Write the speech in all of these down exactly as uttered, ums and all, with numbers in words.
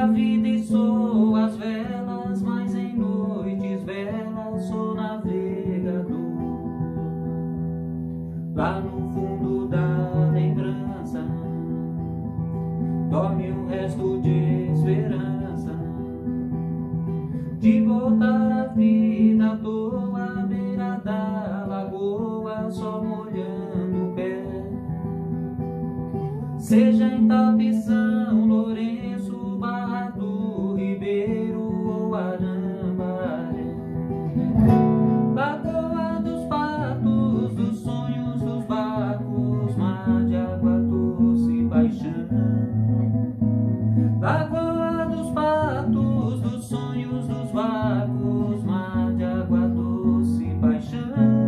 a vida e sou as velas, mas em noites belas sou navegador. Lá no fundo da lembrança dorme um resto de esperança de voltar à vida. Tô à beira da lagoa, só molhando o pé. Seja em Taupi, São Lourenço, Barra do Ribeiro ou Arambaré. Lagoa dos patos, dos sonhos dos barcos, mar de água doce, paixão. Lagoa dos patos, dos sonhos dos barcos, mar de água doce, paixão.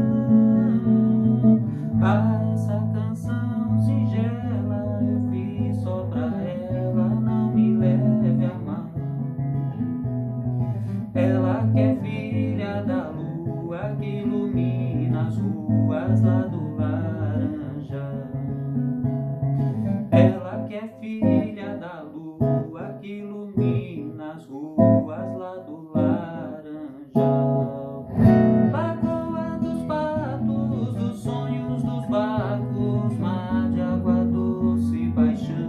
Ah, essa canção singela eu fiz só pra ela, não me leve a mal. Ela que é filha da lua que ilumina as ruas lá do Laranjal. Ela que é filha da lua que ilumina as ruas lá do Laranjal. Lagoa dos patos, dos sonhos dos barcos, mar de água doce, paixão.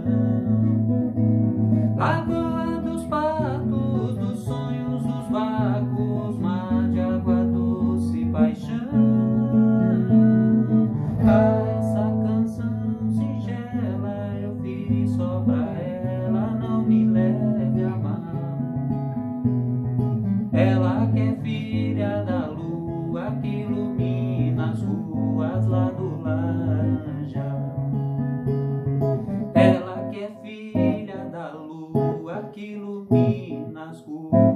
Lagoa dos patos, dos sonhos dos barcos, mar de água doce, paixão. Ah, essa canção singela eu fiz só pra ela, não me leve a mal. Ela que é filha da lua que ilumina as ruas lá do Laranjal. Ela que é filha da lua que ilumina as ruas